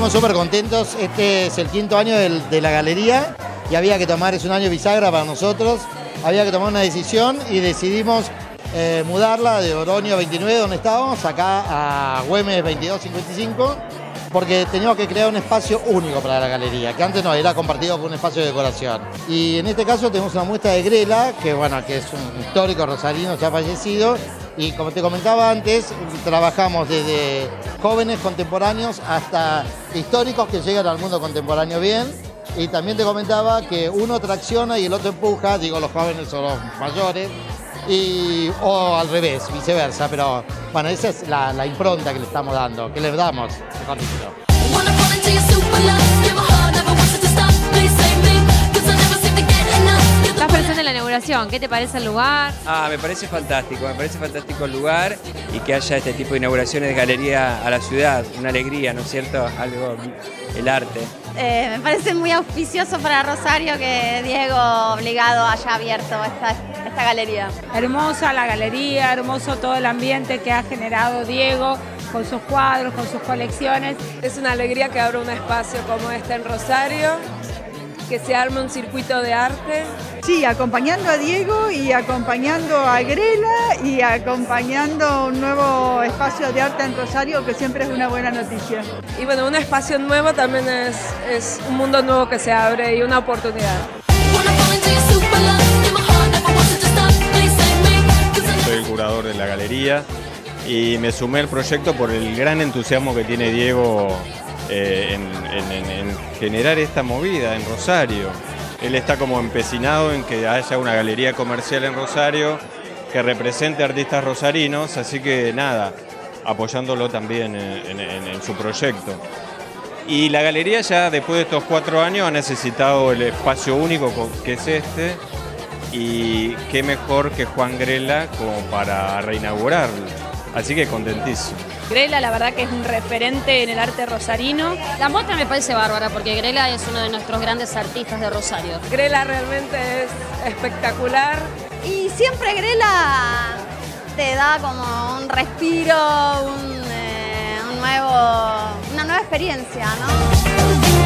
estamos súper contentos. Este es el 5.º año de la galería y había que tomar, es un año bisagra para nosotros, había que tomar una decisión y decidimos mudarla de Oroño 29, donde estábamos, acá a Güemes 2255, porque teníamos que crear un espacio único para la galería, que antes no era compartido con un espacio de decoración. Y en este caso tenemos una muestra de Grela, que bueno, que es un histórico rosarino ya fallecido, y como te comentaba antes, trabajamos desde jóvenes contemporáneos hasta históricos que llegan al mundo contemporáneo bien. Y también te comentaba que uno tracciona y el otro empuja, digo los jóvenes o los mayores, o al revés, viceversa, pero bueno, esa es la impronta que le estamos dando, que le damos, mejor dicho. Estás presente en la inauguración, ¿qué te parece el lugar? Me parece fantástico el lugar y que haya este tipo de inauguraciones de galería a la ciudad, una alegría, ¿no es cierto? Algo, el arte. Me parece muy auspicioso para Rosario que Diego Obligado haya abierto esta galería. Hermosa la galería, hermoso todo el ambiente que ha generado Diego con sus cuadros, con sus colecciones. Es una alegría que abra un espacio como este en Rosario, que se arme un circuito de arte. Sí, acompañando a Diego y acompañando a Grela y acompañando un nuevo espacio de arte en Rosario, que siempre es una buena noticia. Y bueno, un espacio nuevo también es un mundo nuevo que se abre y una oportunidad. Soy el curador de la galería y me sumé al proyecto por el gran entusiasmo que tiene Diego en generar esta movida en Rosario. Él está como empecinado en que haya una galería comercial en Rosario que represente artistas rosarinos, así que nada, apoyándolo también en su proyecto. Y la galería ya después de estos 4 años ha necesitado el espacio único que es este, y qué mejor que Juan Grela como para reinaugurarlo. Así que contentísimo. Grela la verdad que es un referente en el arte rosarino. La muestra me parece bárbara porque Grela es uno de nuestros grandes artistas de Rosario. Grela realmente es espectacular. Y siempre Grela te da como un respiro, una nueva experiencia, ¿no?